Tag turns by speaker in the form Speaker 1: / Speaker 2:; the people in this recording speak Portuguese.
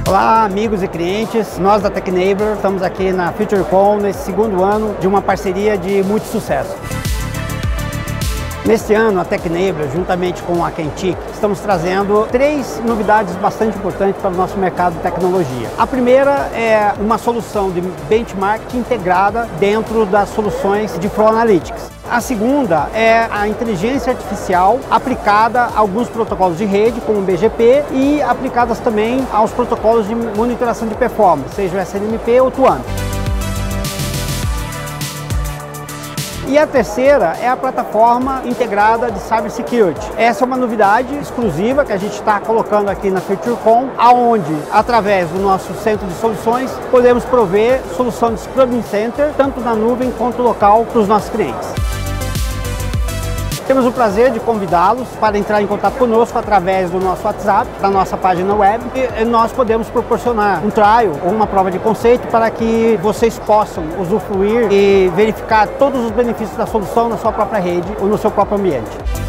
Speaker 1: Olá, amigos e clientes, nós da TechNeighbor estamos aqui na FutureCon nesse segundo ano de uma parceria de muito sucesso. Neste ano, a TechNeighbor, juntamente com a Kentik, estamos trazendo 3 novidades bastante importantes para o nosso mercado de tecnologia. A primeira é uma solução de benchmark integrada dentro das soluções de Flow Analytics. A segunda é a inteligência artificial aplicada a alguns protocolos de rede, como o BGP, e aplicadas também aos protocolos de monitoração de performance, seja o SNMP ou o TWAMP. E a terceira é a plataforma integrada de Cybersecurity. Essa é uma novidade exclusiva que a gente está colocando aqui na FutureCon, onde, através do nosso centro de soluções, podemos prover solução de Scrubbing Center, tanto na nuvem quanto local, para os nossos clientes. Temos o prazer de convidá-los para entrar em contato conosco através do nosso WhatsApp, da nossa página web, e nós podemos proporcionar um trial ou uma prova de conceito para que vocês possam usufruir e verificar todos os benefícios da solução na sua própria rede ou no seu próprio ambiente.